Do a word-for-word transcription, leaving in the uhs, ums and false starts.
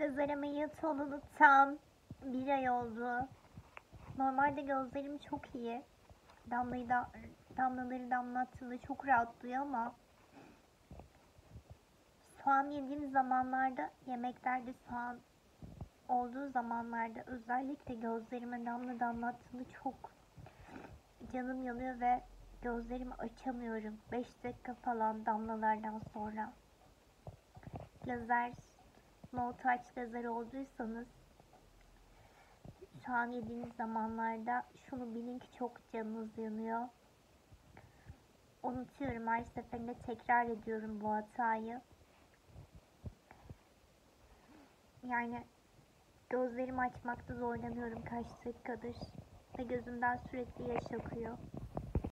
Lazer ameliyatı olalı tam bir ay oldu. Normalde gözlerim çok iyi. Damlayı da, damlaları damlattığımda çok rahatlıyor ama soğan yediğim zamanlarda, yemeklerde soğan olduğu zamanlarda özellikle gözlerime damla damlattığında çok canım yanıyor ve gözlerimi açamıyorum. beş dakika falan damlalardan sonra. Lazer, no touch lazer olduysanız şu an yediğiniz zamanlarda şunu bilin ki çok canınız yanıyor. Unutuyorum, her seferinde tekrar ediyorum bu hatayı. Yani gözlerimi açmakta zorlanıyorum kaç dakikadır ve gözümden sürekli yaş akıyor.